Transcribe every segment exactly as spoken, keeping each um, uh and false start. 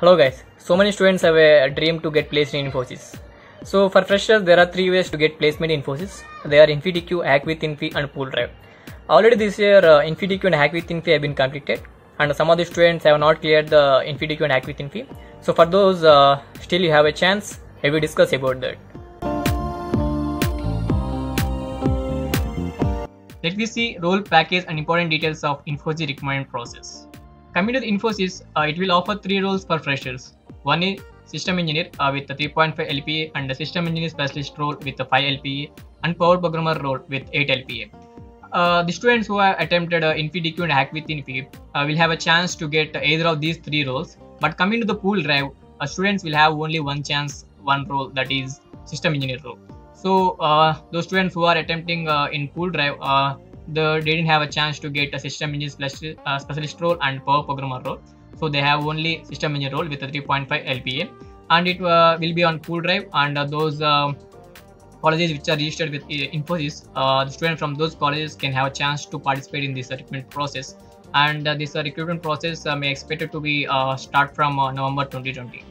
Hello guys, so many students have a dream to get placed in Infosys. So for freshers, there are three ways to get placement in Infosys. They are InfyDQ, Hack with Infy and Pool Drive. Already this year, uh, InfyDQ and Hack with Infy have been completed, and some of the students have not cleared the InfyDQ and Hack with Infy. So for those, uh, still you have a chance. I will discuss about that. Let me see role, package and important details of Infosys recruitment process. Coming to the Infosys, uh, it will offer three roles for freshers. One is System Engineer uh, with a three point five L P A and the System Engineer Specialist role with a five L P A and Power Programmer role with eight L P A. Uh, the students who have attempted uh, InfyDQ and Hack with Infy uh, will have a chance to get either of these three roles. But coming to the Pool Drive, uh, students will have only one chance, one role, that is System Engineer role. So uh, those students who are attempting uh, in Pool Drive, uh, The, they didn't have a chance to get a system engineer specialist, uh, specialist role and power programmer role. So they have only system engineer role with a three point five L P A, and it uh, will be on Pool Drive. And uh, those uh, colleges which are registered with uh, Infosys, uh, the students from those colleges can have a chance to participate in this uh, recruitment process. And uh, this uh, recruitment process uh, may expected to be uh, start from uh, November twenty twenty.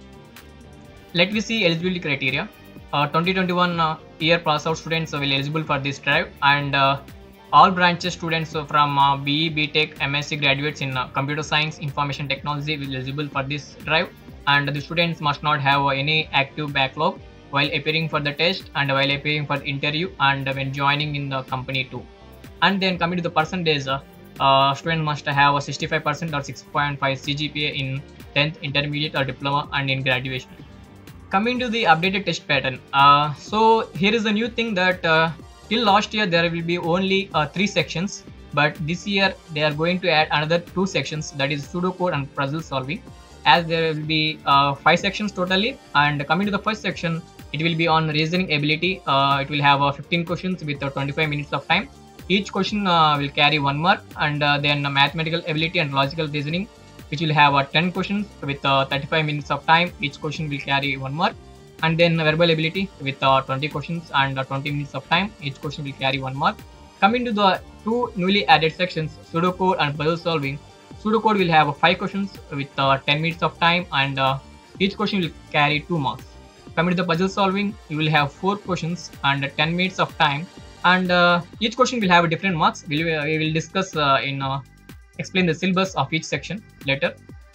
Let me see eligibility criteria. Uh, twenty twenty-one uh, year pass out students will eligible for this drive, and uh, all branches students from uh, B E, B Tech, M S c graduates in uh, computer science, information technology will eligible for this drive, and the students must not have uh, any active backlog while appearing for the test and while appearing for the interview and uh, when joining in the company too. And then coming to the percentage, uh, uh, student must have a sixty-five percent or six point five C G P A in tenth, intermediate or diploma and in graduation. Coming to the updated test pattern, uh, so here is the new thing that uh, till last year there will be only uh, three sections, but this year they are going to add another two sections, that is pseudocode and puzzle solving, as there will be uh, five sections totally. And coming to the first section, it will be on reasoning ability. Uh, it will have uh, fifteen questions with uh, twenty-five minutes of time. Each question uh, will carry one mark, and uh, then uh, mathematical ability and logical reasoning, which will have uh, ten questions with uh, thirty-five minutes of time. Each question will carry one mark. And then verbal ability with uh, twenty questions and uh, twenty minutes of time. Each question will carry one mark. Coming to the two newly added sections, pseudocode and puzzle solving. Pseudocode will have uh, five questions with uh, ten minutes of time, and uh, each question will carry two marks. Coming to the puzzle solving, you will have four questions and uh, ten minutes of time, and uh, each question will have a different marks. We will, we will discuss uh, in uh, explain the syllabus of each section later.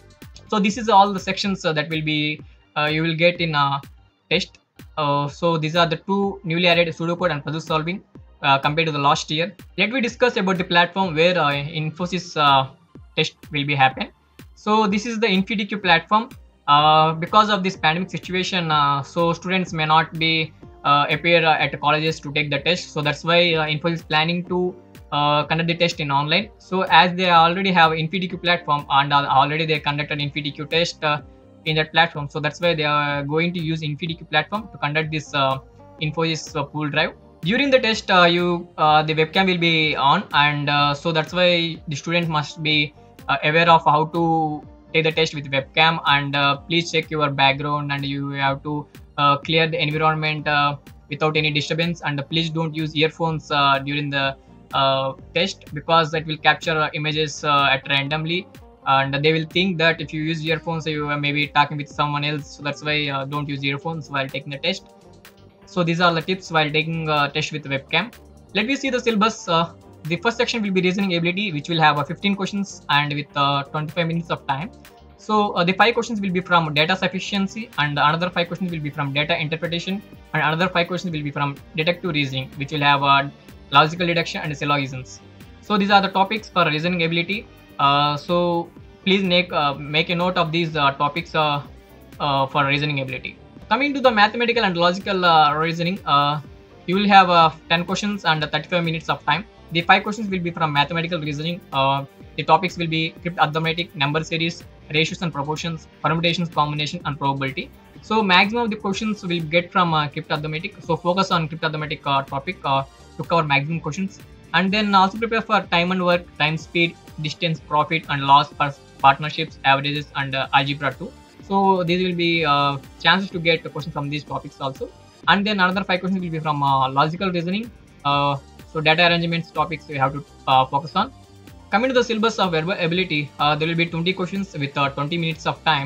So this is all the sections uh, that will be uh, you will get in uh, test. Uh, so these are the two newly added pseudocode and puzzle solving uh, compared to the last year. Let me discuss about the platform where uh, Infosys uh, test will be happen. So this is the InfyDQ platform. Uh, because of this pandemic situation, uh, so students may not be uh, appear uh, at colleges to take the test. So that's why uh, Infosys is planning to uh, conduct the test in online. So as they already have InfyDQ platform and uh, already they conducted InfyDQ test uh, in that platform, so that's why they are going to use InfyDQ platform to conduct this uh, Infosys uh, Pool Drive. During the test, uh, you uh, the webcam will be on, and uh, so that's why the student must be uh, aware of how to take the test with webcam. And uh, please check your background, and you have to uh, clear the environment uh, without any disturbance. And uh, please don't use earphones uh, during the uh, test, because that will capture uh, images uh, at randomly. And they will think that if you use earphones, you are maybe talking with someone else. So that's why uh, don't use earphones while taking the test. So these are the tips while taking a test with webcam. Let me see the syllabus. Uh, the first section will be reasoning ability, which will have uh, fifteen questions and with uh, twenty-five minutes of time. So uh, the five questions will be from data sufficiency, and another five questions will be from data interpretation, and another five questions will be from deductive reasoning, which will have uh, logical deduction and syllogisms. So these are the topics for reasoning ability. Uh, so please make uh, make a note of these uh, topics uh, uh, for reasoning ability. Coming to the mathematical and logical uh, reasoning, uh, you will have uh, ten questions and thirty-five minutes of time. The five questions will be from mathematical reasoning. Uh, the topics will be crypt arithmetic, number series, ratios and proportions, permutations, combination, and probability. So maximum of the questions will get from uh, crypt arithmetic. So focus on crypt arithmetic uh, topic uh, to cover maximum questions. And then also prepare for time and work, time, speed, distance, profit and loss, partnerships, averages, and uh, algebra too. So these will be uh, chances to get a question from these topics also. And then another five questions will be from uh, logical reasoning. Uh, so data arrangements topics we have to uh, focus on. Coming to the syllabus of verbal ability, uh, there will be twenty questions with uh, twenty minutes of time.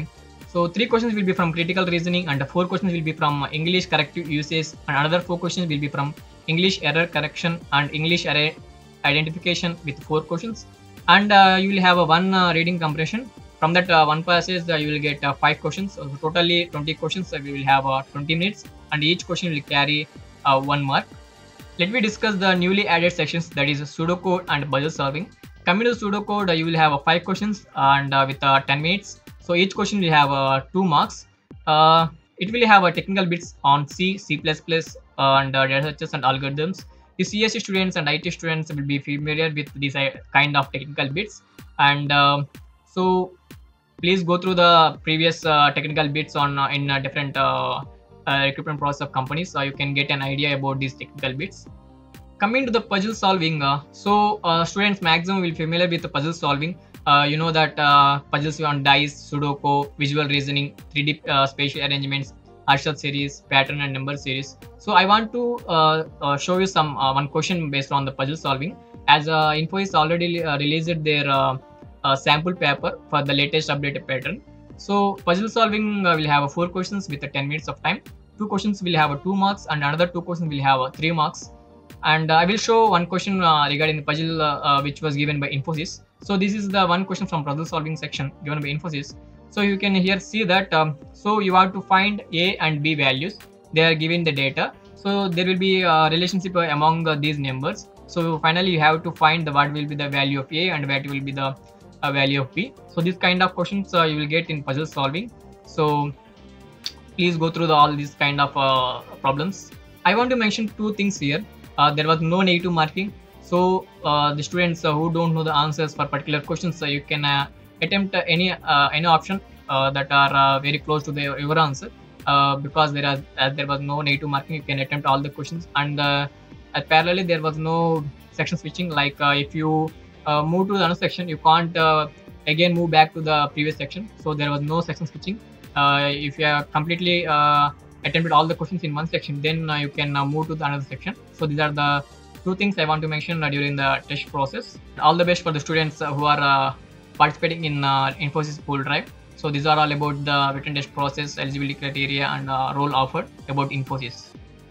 So three questions will be from critical reasoning, and four questions will be from English corrective usage, and another four questions will be from English error correction and English array identification with four questions. And uh, you will have a one uh, reading comprehension. From that uh, one passage, uh, you will get uh, five questions. So totally twenty questions. Uh, we will have uh, twenty minutes, and each question will carry uh, one mark. Let me discuss the newly added sections, that is pseudocode and puzzle solving. Coming to pseudocode, uh, you will have uh, five questions and uh, with uh, ten minutes. So each question will have uh, two marks. Uh, it will have uh, technical bits on C, C plus plus, uh, and uh, data structures and algorithms. The C S E students and I T students will be familiar with these uh, kind of technical bits. And uh, so please go through the previous uh, technical bits on uh, in uh, different uh, uh, recruitment process of companies, so you can get an idea about these technical bits. Coming to the puzzle solving, uh, so uh, students maximum will familiar with the puzzle solving. Uh, you know that uh, puzzles on dice, Sudoku, visual reasoning, three D uh, spatial arrangements, Harshad series, pattern and number series. So I want to uh, uh, show you some uh, one question based on the puzzle solving. As uh, Infosys already uh, released their uh, uh, sample paper for the latest updated pattern. So puzzle solving uh, will have uh, four questions with uh, ten minutes of time. Two questions will have uh, two marks, and another two questions will have uh, three marks. And uh, I will show one question uh, regarding the puzzle uh, uh, which was given by Infosys. So this is the one question from puzzle solving section given by Infosys. So you can here see that um, so you have to find A and B values. They are given the data. So there will be a relationship among uh, these numbers. So finally you have to find the what will be the value of A and what will be the uh, value of B. So this kind of questions uh, you will get in puzzle solving. So please go through the, all these kind of uh, problems. I want to mention two things here. Uh, there was no negative marking. So uh, the students uh, who don't know the answers for particular questions, so you can uh, attempt uh, any uh, any option uh, that are uh, very close to the your answer, uh, because there are as there was no negative marking, you can attempt all the questions. And uh, parallelly there was no section switching, like uh, if you uh, move to the another section, you can't uh, again move back to the previous section. So there was no section switching. Uh, if you have completely uh, attempted all the questions in one section, then uh, you can uh, move to the another section. So these are the two things I want to mention uh, during the test process. All the best for the students uh, who are uh, participating in uh, Infosys Pool Drive. So these are all about the written test process, eligibility criteria, and uh, role offered about Infosys.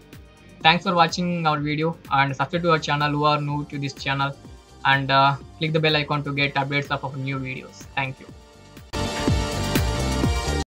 Thanks for watching our video, and subscribe to our channel who are new to this channel, and uh, click the bell icon to get updates of our new videos. Thank you.